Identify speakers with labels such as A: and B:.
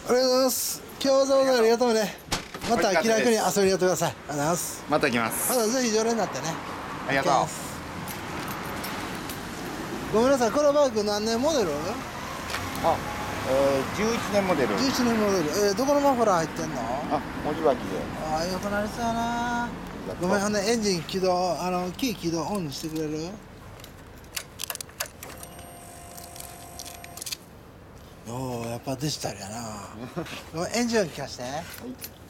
A: ありがとうございます。今日はわざわざありがとうね。また気楽に遊びにやってください。ありがとうございます。
B: また来ます。
A: またぜひ常連になってね。
B: ありがとう。
A: ごめんなさい、このバイク何年モデル
B: あ、11年モデル。
A: ？11年モデル。どこのマフラー入ってんの？
B: あ、文字脇で。
A: ああ、よくなりそうやな。ごめん、ほんでエンジン起動、キー起動オンにしてくれる？おお、やっぱデジタルやな。ごめん、エンジン音聞かして。はい。